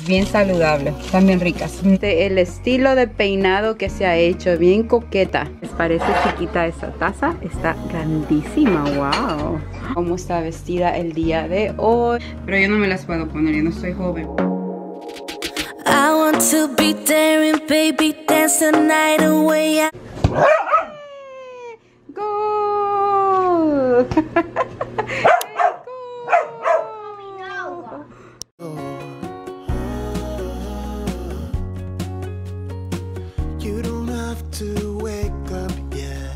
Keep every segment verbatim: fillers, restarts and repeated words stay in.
bien saludable, están bien ricas. El estilo de peinado que se ha hecho, bien coqueta. ¿Les parece chiquita esta taza? Está grandísima, wow. Cómo está vestida el día de hoy. Pero yo no me las puedo poner, yo no soy joven. I want to be daring, baby, dance the night away. Go! You don't have to wake up yet.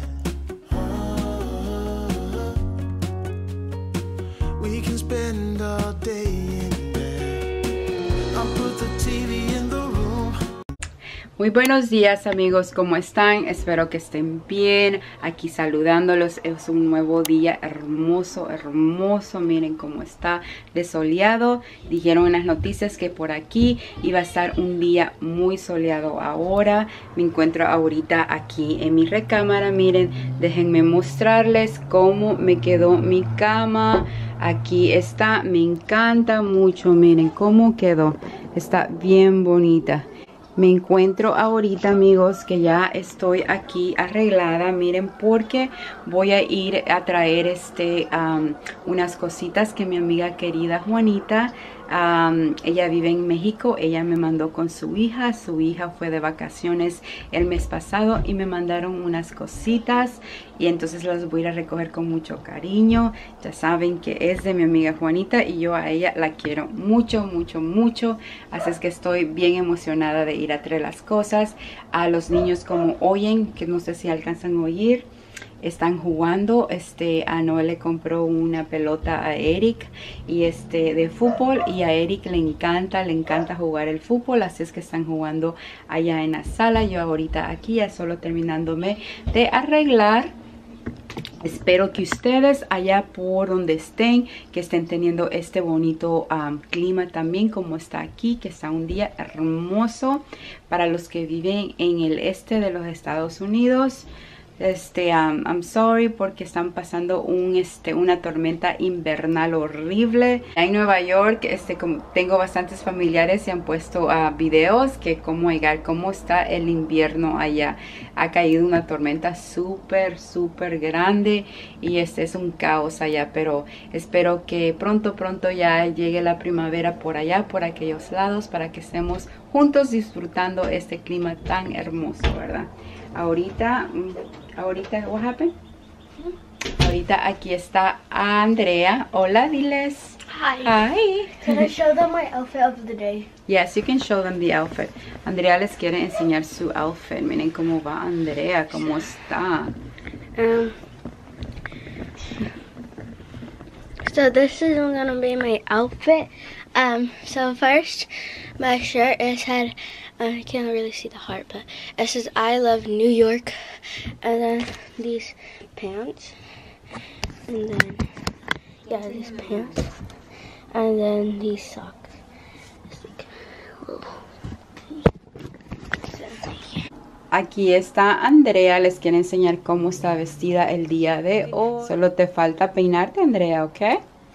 We can spend all day in bed. I'll put the T V in the room. Muy buenos días amigos, ¿cómo están? Espero que estén bien. Aquí saludándolos, es un nuevo día hermoso, hermoso. Miren cómo está de soleado. Dijeron en las noticias que por aquí iba a estar un día muy soleado ahora. Me encuentro ahorita aquí en mi recámara. Miren, déjenme mostrarles cómo me quedó mi cama. Aquí está, me encanta mucho. Miren cómo quedó, está bien bonita. Me encuentro ahorita amigos que ya estoy aquí arreglada, miren, porque voy a ir a traer este um, unas cositas que mi amiga querida Juanita, um, ella vive en México, ella me mandó con su hija, su hija fue de vacaciones el mes pasado y me mandaron unas cositas y entonces las voy a ir a recoger con mucho cariño. Ya saben que es de mi amiga Juanita y yo a ella la quiero mucho, mucho, mucho, así es que estoy bien emocionada de ir a traer las cosas. A los niños, como oyen, que no sé si alcanzan a oír, están jugando. Este, a Noel le compró una pelota a Eric y este de fútbol, y a Eric le encanta, le encanta jugar el fútbol, así es que están jugando allá en la sala. Yo ahorita aquí ya solo terminándome de arreglar. Espero que ustedes allá por donde estén, que estén teniendo este bonito um, clima también como está aquí, que está un día hermoso. Para los que viven en el este de los Estados Unidos, este, um, I'm sorry porque están pasando un, este, una tormenta invernal horrible. En Nueva York, este, como tengo bastantes familiares, se han puesto uh, videos que cómo llegar, cómo está el invierno allá. Ha caído una tormenta súper, súper grande y este es un caos allá, pero espero que pronto, pronto ya llegue la primavera por allá, por aquellos lados, para que estemos juntos disfrutando este clima tan hermoso, ¿verdad? Ahorita, ahorita, what happened? Ahorita aquí está Andrea. Hola, diles. Hi. Hi. Can I show them my outfit of the day? Yes, you can show them the outfit. Andrea les quiere enseñar su outfit. Miren cómo va Andrea, cómo está. Um. So this is gonna be my outfit. Um. So first, my shirt is had. Uh, I can't really see the heart, but it says I love New York, and then these pants, and then yeah, these pants, and then these socks. It's like, whoa. Aquí está Andrea, les quiere enseñar cómo está vestida el día de hoy. Solo te falta peinarte, Andrea, ¿ok?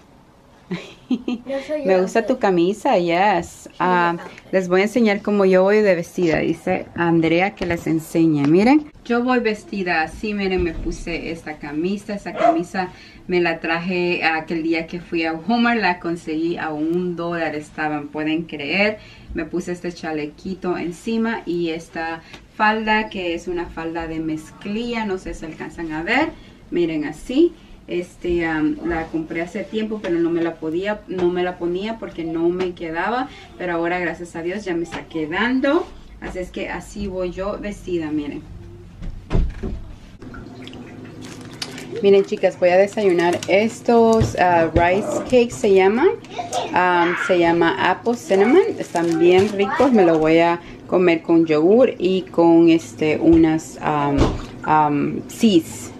Me gusta tu camisa, yes. Uh, les voy a enseñar cómo yo voy de vestida. Dice Andrea que les enseñe. Miren, yo voy vestida así. Miren, me puse esta camisa. Esta camisa me la traje aquel día que fui a Walmart. La conseguí a un dólar. Estaban, pueden creer. Me puse este chalequito encima y esta falda, que es una falda de mezclilla. No sé si alcanzan a ver. Miren, así. Este, um, la compré hace tiempo, pero no me la podía, no me la ponía porque no me quedaba. Pero ahora, gracias a Dios, ya me está quedando. Así es que así voy yo vestida, miren. Miren, chicas, voy a desayunar estos uh, rice cakes, se llaman. Um, se llama apple cinnamon. Están bien ricos. Me lo voy a comer con yogur y con este, unas um, um, seeds.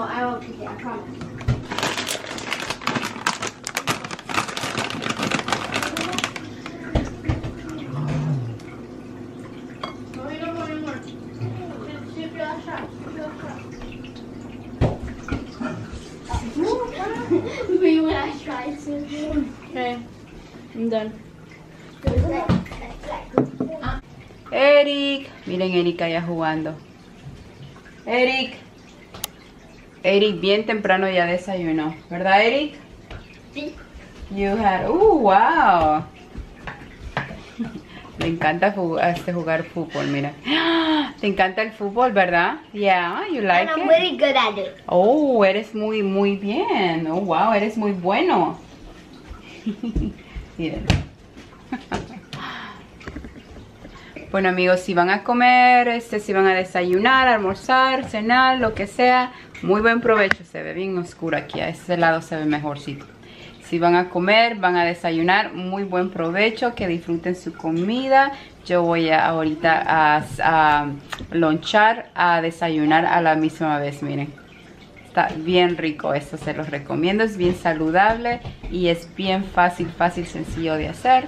I won't take it, I promise. Me when I tried to. Okay, I'm done. Eric, miren Eric allá jugando. Eric, Eric bien temprano ya desayunó, ¿verdad Eric? Sí. You had, oh wow. Le encanta jugar, este, jugar fútbol, mira. Te encanta el fútbol, ¿verdad? Yeah, you like And I'm it? really good at it. Oh, eres muy, muy bien. Oh, wow, eres muy bueno. Miren. Bueno, amigos, si van a comer, este, si van a desayunar, almorzar, cenar, lo que sea, muy buen provecho. Se ve bien oscuro aquí, a ese lado se ve mejorcito. Si van a comer, van a desayunar, muy buen provecho, que disfruten su comida. Yo voy a, ahorita a, a lonchar, a desayunar a la misma vez, miren. Está bien rico, esto se los recomiendo, es bien saludable y es bien fácil, fácil, sencillo de hacer.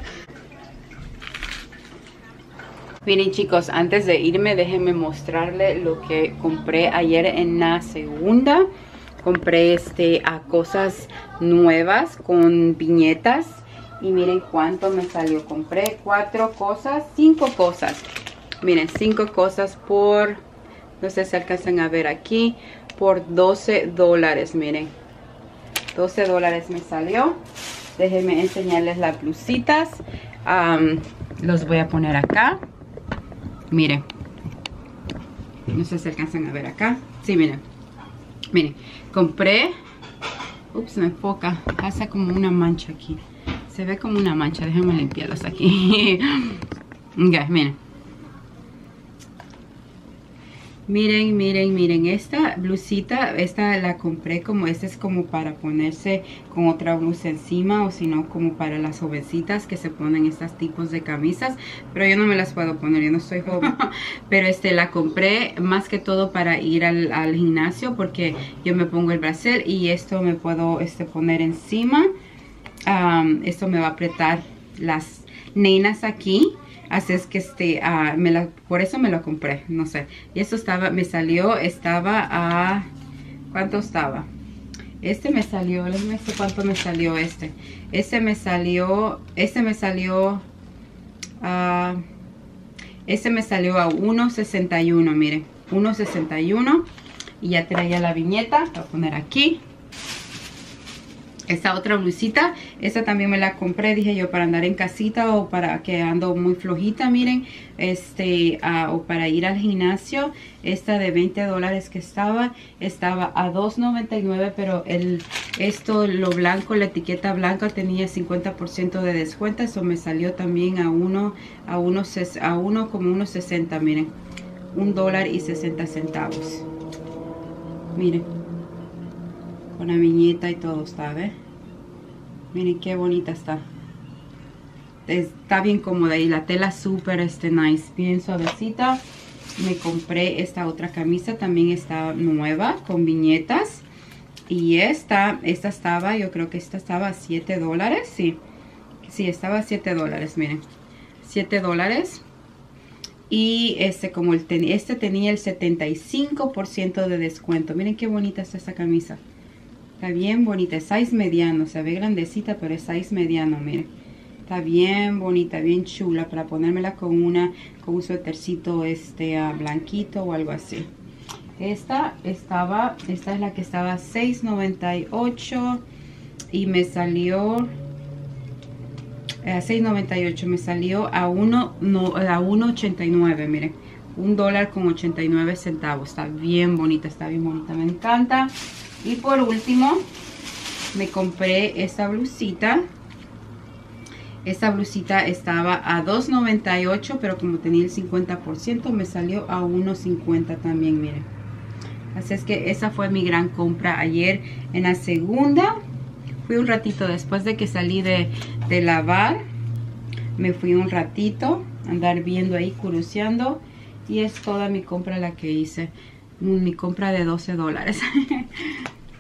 Miren chicos, antes de irme, déjenme mostrarles lo que compré ayer en la segunda. Compré este, a cosas nuevas con viñetas. Y miren cuánto me salió. Compré cuatro cosas, cinco cosas. Miren, cinco cosas por, no sé si alcanzan a ver aquí, por doce dólares. Miren, doce dólares me salió. Déjenme enseñarles las blusitas. Um, los voy a poner acá. Miren, no sé si alcanzan a ver acá. Sí, miren. Miren, compré. Ups, me enfoca. Hace como una mancha aquí. Se ve como una mancha. Déjenme limpiarlos aquí. Ok, miren. Miren, miren, miren. Esta blusita, esta la compré como, esta es como para ponerse con otra blusa encima. O si no, como para las jovencitas que se ponen estos tipos de camisas. Pero yo no me las puedo poner, yo no soy joven. Pero este la compré más que todo para ir al, al gimnasio. Porque yo me pongo el brasier y esto me puedo este, poner encima. Um, esto me va a apretar las nenas aquí. Así es que este, uh, me la, por eso me lo compré, no sé. Y esto estaba, me salió, estaba a, ¿cuánto estaba? Este me salió, déjenme ver cuánto me salió este. Este me salió, este me salió, uh, este me salió a uno sesenta y uno, miren. uno sesenta y uno. Y ya traía la viñeta, voy a poner aquí. Esta otra blusita, esta también me la compré, dije yo, para andar en casita o para que ando muy flojita, miren, este, uh, o para ir al gimnasio. Esta de veinte dólares que estaba, estaba a dos noventa y nueve, pero el, esto, lo blanco, la etiqueta blanca tenía cincuenta por ciento de descuento, eso me salió también a uno, a uno, a uno como uno sesenta, miren, un dólar y sesenta centavos, miren. Con la viñeta y todo está, ¿ves? Miren qué bonita está. Está bien cómoda y la tela súper este, nice, bien suavecita. Me compré esta otra camisa, también está nueva, con viñetas. Y esta, esta estaba, yo creo que esta estaba a siete dólares, sí. Sí, estaba a siete dólares, miren. siete dólares. Y este, como el ten, este tenía el setenta y cinco por ciento de descuento. Miren qué bonita está esta camisa. Está bien bonita, es size mediano, se ve grandecita, pero es size mediano, miren. Está bien bonita, bien chula para ponérmela con una, con un suétercito este, uh, blanquito o algo así. Esta estaba, esta es la que estaba a seis noventa y ocho y me salió a seis noventa y ocho, me salió a uno ochenta y nueve, miren. Un dólar con ochenta y nueve centavos. Está bien bonita, está bien bonita, me encanta. Y por último, me compré esta blusita. Esta blusita estaba a dos noventa y ocho, pero como tenía el cincuenta por ciento, me salió a uno cincuenta también, miren. Así es que esa fue mi gran compra ayer. En la segunda, fui un ratito después de que salí de, de lavar. Me fui un ratito a andar viendo ahí, curioseando. Y es toda mi compra la que hice. Mi compra de doce dólares.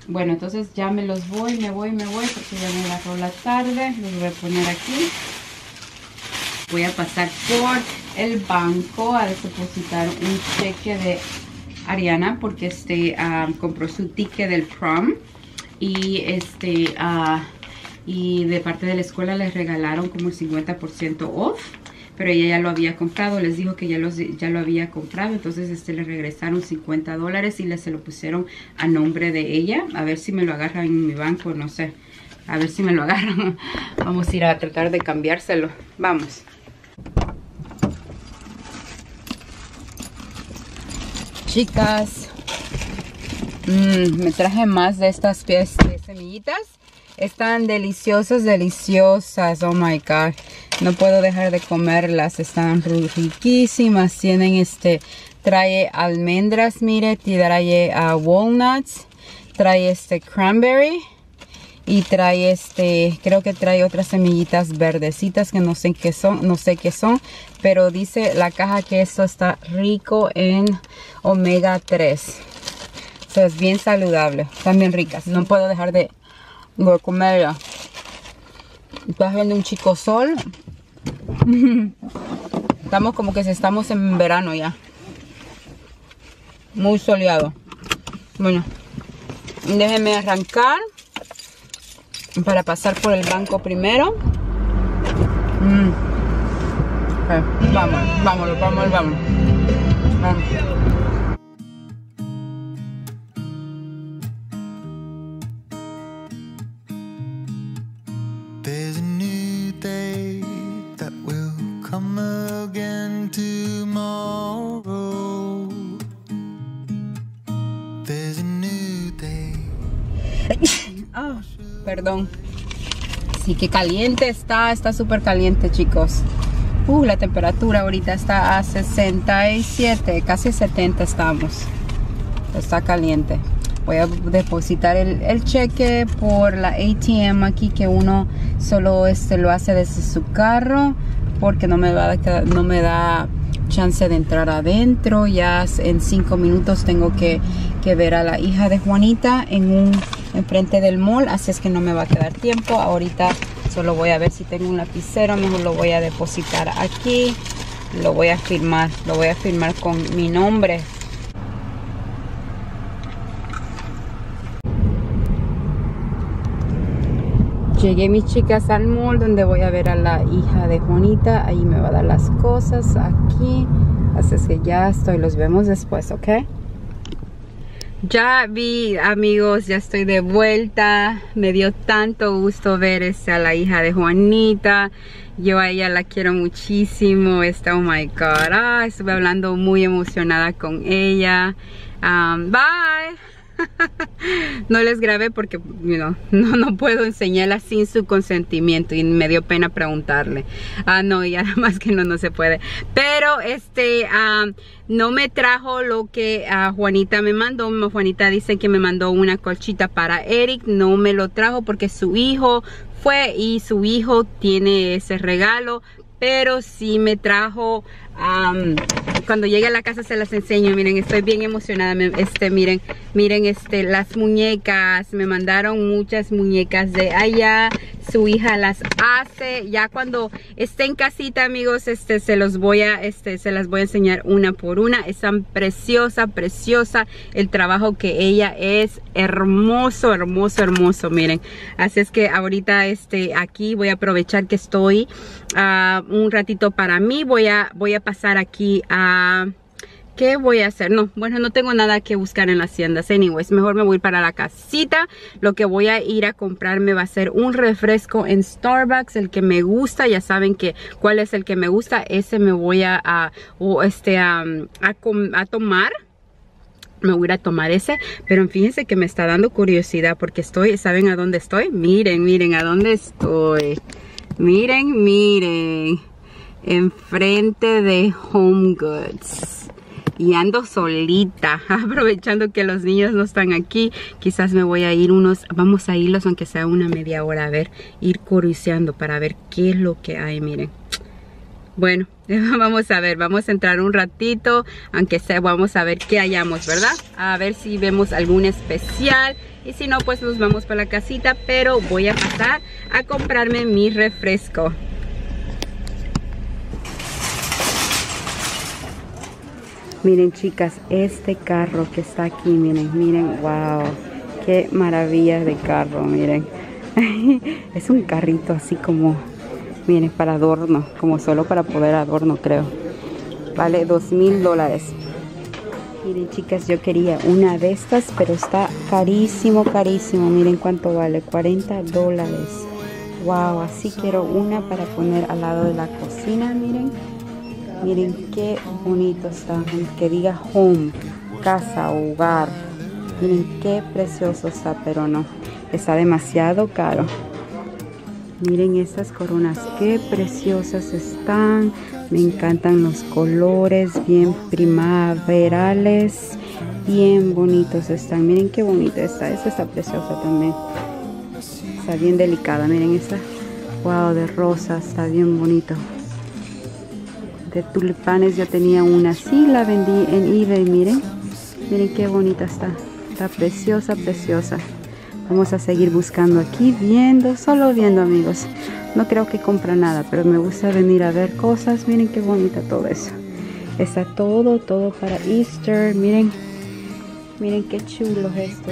bueno, entonces ya me los voy, me voy, me voy porque ya me agarró la tarde. Los voy a poner aquí. Voy a pasar por el banco a depositar un cheque de Ariana porque este uh, compró su ticket del prom y este uh, y de parte de la escuela les regalaron como el cincuenta por ciento off, pero ella ya lo había comprado, les dijo que ya, los, ya lo había comprado, entonces este le regresaron cincuenta dólares y le se lo pusieron a nombre de ella. A ver si me lo agarran en mi banco, no sé, a ver si me lo agarran. Vamos a ir a tratar de cambiárselo, vamos. Chicas, mmm, me traje más de estas piezas de semillitas. Están deliciosas, deliciosas. Oh my god, no puedo dejar de comerlas. Están riquísimas. Tienen este, trae almendras, mire, trae uh, walnuts, trae este cranberry y trae este, creo que trae otras semillitas verdecitas que no sé qué son, no sé qué son, pero dice la caja que esto está rico en omega tres. O sea, es bien saludable, están bien ricas. No puedo dejar de, de comerla. Está haciendo un chico sol. Estamos como que si estamos en verano ya. Muy soleado. Bueno, déjenme arrancar para pasar por el banco primero. Mm. Okay. Vamos, vámonos, vamos, vamos. Vamos. There's a new day that will come again tomorrow. There's a new day. Oh, perdón. Sí, que caliente está, está súper caliente, chicos. Uh, la temperatura ahorita está a sesenta y siete, casi setenta estamos. Está caliente. Voy a depositar el, el cheque por la A T M aquí, que uno solo este lo hace desde su carro, porque no me va a quedar, no me da chance de entrar adentro. Ya en cinco minutos tengo que, que ver a la hija de Juanita en un enfrente del mall, así es que no me va a quedar tiempo. Ahorita solo voy a ver si tengo un lapicero, mejor lo voy a depositar aquí, lo voy a firmar, lo voy a firmar con mi nombre. Llegué, mis chicas, al mall donde voy a ver a la hija de Juanita. Ahí me va a dar las cosas aquí. Así es que ya estoy. Los vemos después, ¿ok? Ya vi, amigos, ya estoy de vuelta. Me dio tanto gusto ver este, a la hija de Juanita. Yo a ella la quiero muchísimo. Está, oh my God. Ah, estuve hablando muy emocionada con ella. Um, bye. No les grabé porque you know, no, no puedo enseñarla sin su consentimiento y me dio pena preguntarle. Ah, no, y además que no, no se puede. Pero este uh, no me trajo lo que uh, Juanita me mandó. Juanita dice que me mandó una colchita para Eric. No me lo trajo porque su hijo fue y su hijo tiene ese regalo. Pero sí me trajo, um, cuando llegue a la casa se las enseño. Miren, estoy bien emocionada. Este, miren, miren este, las muñecas. Me mandaron muchas muñecas de allá. Su hija las hace. Ya cuando esté en casita, amigos, este, se los voy a, este, se las voy a enseñar una por una. Están preciosa, preciosa. El trabajo que ella es hermoso, hermoso, hermoso. Miren, así es que ahorita, este, aquí voy a aprovechar que estoy uh, un ratito para mí. Voy a, voy a pasar aquí a... ¿Qué voy a hacer? No, bueno, no tengo nada que buscar en las tiendas. Anyways, mejor me voy para la casita. Lo que voy a ir a comprarme va a ser un refresco en Starbucks, el que me gusta. Ya saben que cuál es el que me gusta. Ese me voy a, a, o este, a, a, a tomar. Me voy a ir a tomar ese, pero fíjense que me está dando curiosidad porque estoy, ¿saben a dónde estoy? Miren, miren a dónde estoy. Miren, miren. Enfrente de Home Goods. Y ando solita, aprovechando que los niños no están aquí. Quizás me voy a ir unos, vamos a irlos aunque sea una media hora, a ver, ir curioseando para ver qué es lo que hay, miren. Bueno, vamos a ver, vamos a entrar un ratito, aunque sea, vamos a ver qué hallamos, ¿verdad? A ver si vemos algún especial, y si no, pues nos vamos para la casita, pero voy a pasar a comprarme mi refresco. Miren, chicas, este carro que está aquí, miren, miren, wow, qué maravilla de carro, miren. Es un carrito así como, miren, para adorno, como solo para poder adorno, creo. Vale dos mil dólares. Miren, chicas, yo quería una de estas, pero está carísimo, carísimo. Miren cuánto vale, cuarenta dólares. Wow, así quiero una para poner al lado de la cocina, miren. Miren qué bonito está, que diga home, casa, hogar. Miren qué precioso está, pero no, está demasiado caro. Miren estas coronas, qué preciosas están. Me encantan los colores, bien primaverales, bien bonitos están. Miren qué bonita está, esta está preciosa también. Está bien delicada, miren esta. Wow, de rosa, está bien bonito. De tulipanes yo tenía una así, la vendí en eBay, miren. Miren qué bonita está. Está preciosa, preciosa. Vamos a seguir buscando aquí, viendo, solo viendo, amigos. No creo que compre nada, pero me gusta venir a ver cosas. Miren qué bonita todo eso. Está todo, todo para Easter. Miren, miren qué chulos estos.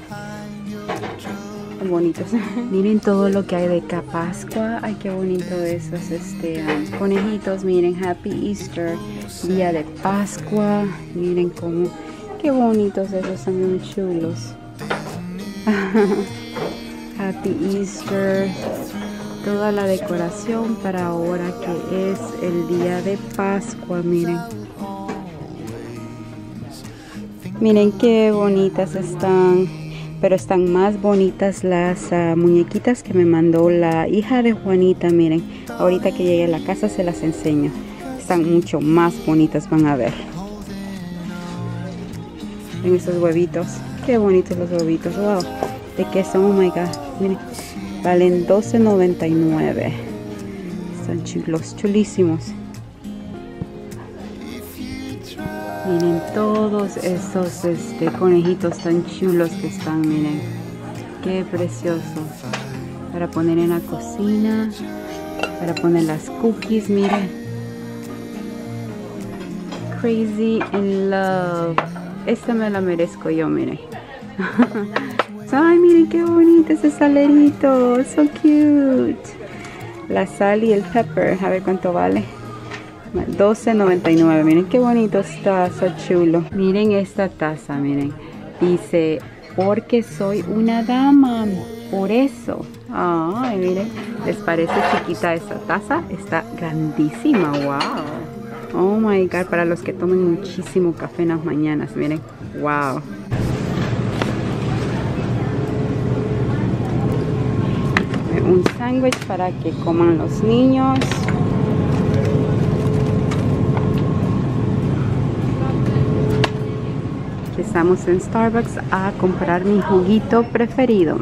Qué bonitos. Miren todo lo que hay de Pascua. Ay, qué bonito esos este, um, conejitos. Miren, Happy Easter, día de Pascua. Miren cómo, qué bonitos esos, son muy chulos. Happy Easter. Toda la decoración para ahora que es el día de Pascua. Miren. Miren qué bonitas están. Pero están más bonitas las uh, muñequitas que me mandó la hija de Juanita. Miren, ahorita que llegue a la casa se las enseño. Están mucho más bonitas, van a ver. Miren esos huevitos. Qué bonitos los huevitos. Wow. ¿De qué son? Oh my God. Miren. Valen doce noventa y nueve. Están chulos, chulísimos. Miren todos esos este, conejitos tan chulos que están. Miren. Qué precioso. Para poner en la cocina. Para poner las cookies. Miren. Crazy in Love. Esta me la merezco yo, miren. Ay, miren qué bonito ese salerito. So cute. La sal y el pepper. A ver cuánto vale. doce noventa y nueve. Miren qué bonito está. So chulo. Miren esta taza, miren. Dice, porque soy una dama. Por eso. Ay, miren. ¿Les parece chiquita esta taza? Está grandísima. Wow. Oh my God. Para los que tomen muchísimo café en las mañanas. Miren. Wow. Un sándwich para que coman los niños. Aquí estamos en Starbucks a comprar mi juguito preferido.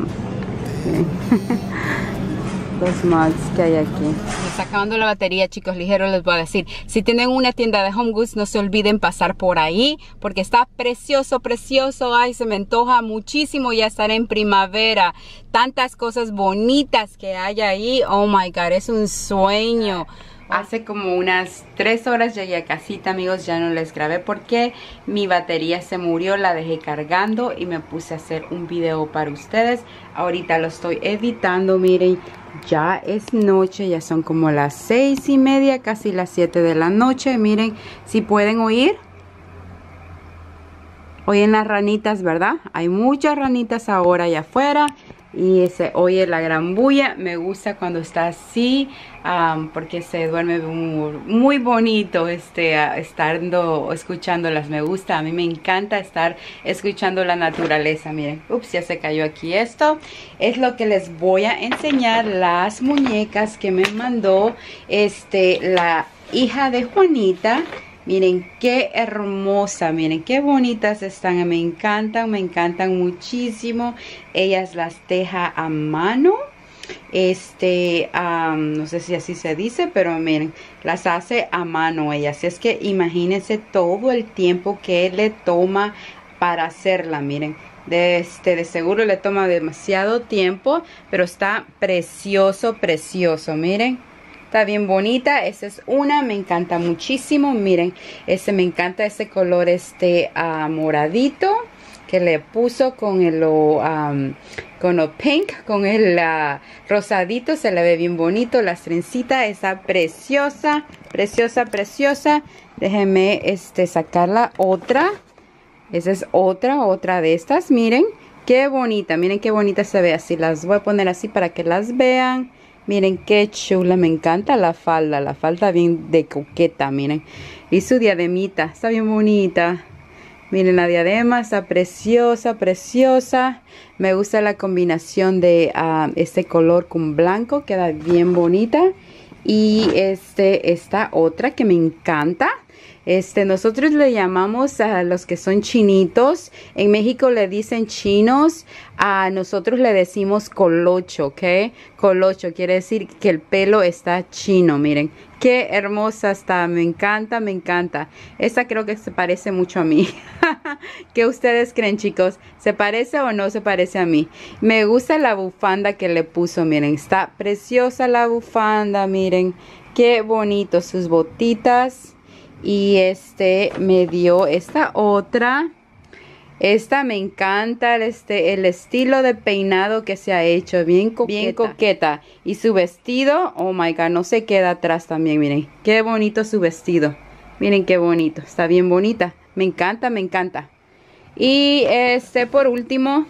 Los mugs que hay aquí. Me está acabando la batería, chicos, ligero les voy a decir. Si tienen una tienda de Home Goods, no se olviden pasar por ahí, porque está precioso, precioso. Ay, se me antoja muchísimo ya estar en primavera. Tantas cosas bonitas que hay ahí. Oh my God, es un sueño. Hace como unas tres horas llegué a casita, amigos. Ya no les grabé porque mi batería se murió. La dejé cargando y me puse a hacer un video para ustedes. Ahorita lo estoy editando, miren. Ya es noche, ya son como las seis y media, casi las siete de la noche. Miren, si pueden oír. Oyen las ranitas, ¿verdad? Hay muchas ranitas ahora allá afuera. Y se oye la gran bulla. Me gusta cuando está así, um, porque se duerme muy, muy bonito este, uh, estando, escuchándolas. Me gusta, a mí me encanta estar escuchando la naturaleza. Miren, ups, ya se cayó aquí esto. Es lo que les voy a enseñar, las muñecas que me mandó este, la hija de Juanita. Miren qué hermosa, miren qué bonitas están, me encantan, me encantan muchísimo. Ellas las teja a mano este, um, no sé si así se dice, pero miren, las hace a mano ella. Así es que imagínense todo el tiempo que le toma para hacerla, miren. De, este, de seguro le toma demasiado tiempo, pero está precioso, precioso, miren. Está bien bonita. Esa es una, me encanta muchísimo. Miren, ese me encanta ese color este uh, moradito que le puso con el um, con el pink, con el uh, rosadito. Se le ve bien bonito. La trencita está preciosa, preciosa, preciosa. Déjenme este, sacar la otra. Esa es otra, otra de estas. Miren, qué bonita. Miren qué bonita se ve así. Las voy a poner así para que las vean. Miren qué chula. Me encanta la falda. La falda bien de coqueta, miren. Y su diademita. Está bien bonita. Miren la diadema. Está preciosa, preciosa. Me gusta la combinación de uh, este color con blanco. Queda bien bonita. Y este, esta otra que me encanta. Este, nosotros le llamamos a los que son chinitos. En México le dicen chinos. A nosotros le decimos colocho, ¿ok? Colocho quiere decir que el pelo está chino. Miren, qué hermosa está. Me encanta, me encanta. Esta creo que se parece mucho a mí. ¿Qué ustedes creen, chicos? ¿Se parece o no se parece a mí? Me gusta la bufanda que le puso. Miren, está preciosa la bufanda. Miren, qué bonito. Sus botitas. Y este me dio esta otra. Esta me encanta. Este, el estilo de peinado que se ha hecho. Bien coqueta. Bien coqueta. Y su vestido. Oh my god. No se queda atrás también. Miren. Qué bonito su vestido. Miren qué bonito. Está bien bonita. Me encanta. Me encanta. Y este por último.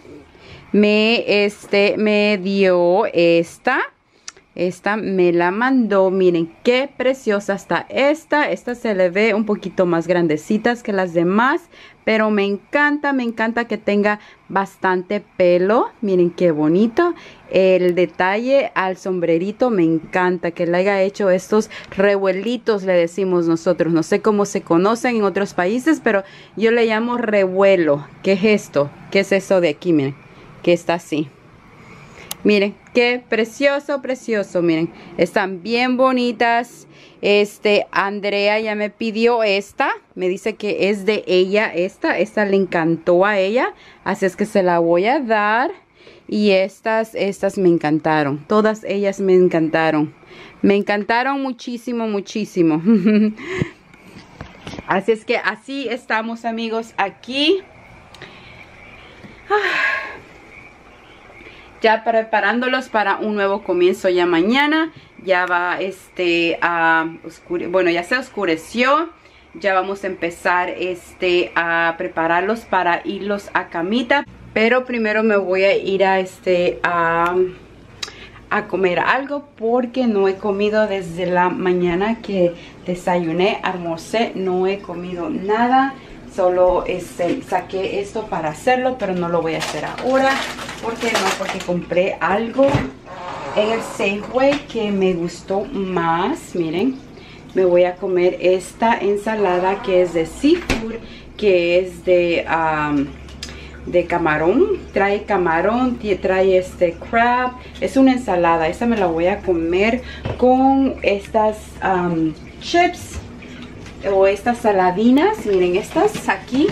Me, este, me dio esta. Esta me la mandó. Miren qué preciosa está esta. Esta se le ve un poquito más grandecitas que las demás. Pero me encanta, me encanta que tenga bastante pelo. Miren qué bonito. El detalle al sombrerito me encanta. Que le haya hecho estos revuelitos, le decimos nosotros. No sé cómo se conocen en otros países, pero yo le llamo revuelo. ¿Qué es esto? ¿Qué es eso de aquí? Miren, que está así. Miren, qué precioso, precioso. Miren, están bien bonitas. Este, Andrea ya me pidió esta. Me dice que es de ella esta. Esta le encantó a ella. Así es que se la voy a dar. Y estas, estas me encantaron. Todas ellas me encantaron. Me encantaron muchísimo, muchísimo. Así es que así estamos, amigos, aquí. Ah. Ya preparándolos para un nuevo comienzo ya mañana. Ya va este a oscure, bueno, ya se oscureció. Ya vamos a empezar este a prepararlos para irlos a camita. Pero primero me voy a ir a este a, a comer algo porque no he comido desde la mañana que desayuné, almorcé, no he comido nada. Solo este, saqué esto para hacerlo, pero no lo voy a hacer ahora. ¿Por qué no? Porque compré algo en el Safeway que me gustó más. Miren, me voy a comer esta ensalada que es de seafood, que es de, um, de camarón. Trae camarón, trae este crab. Es una ensalada. Esta me la voy a comer con estas um, chips. O estas saladinas, miren estas aquí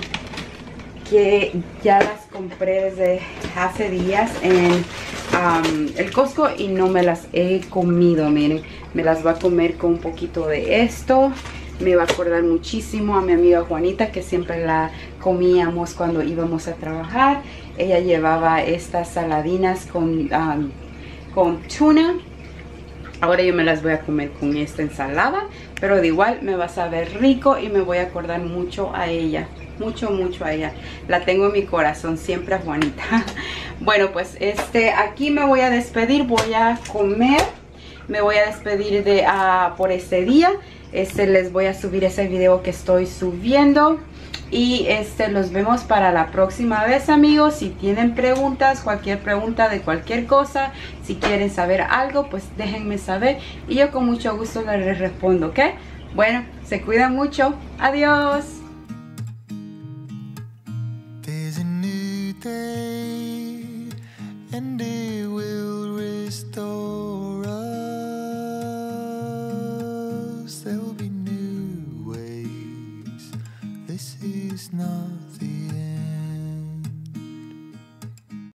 que ya las compré desde hace días en um, el Costco y no me las he comido. Miren, me las voy a comer con un poquito de esto. Me va a acordar muchísimo a mi amiga Juanita, que siempre la comíamos cuando íbamos a trabajar. Ella llevaba estas saladinas con, um, con tuna. Ahora yo me las voy a comer con esta ensalada, pero de igual me va a saber rico y me voy a acordar mucho a ella. Mucho, mucho a ella. La tengo en mi corazón siempre a Juanita. Bueno, pues este aquí me voy a despedir. Voy a comer. Me voy a despedir de uh, por este día. Este les voy a subir ese video que estoy subiendo. Y este los vemos para la próxima vez, amigos. Si tienen preguntas, cualquier pregunta de cualquier cosa, si quieren saber algo, pues déjenme saber y yo con mucho gusto les respondo, ¿ok? Bueno, se cuidan mucho. Adiós. There's a new day and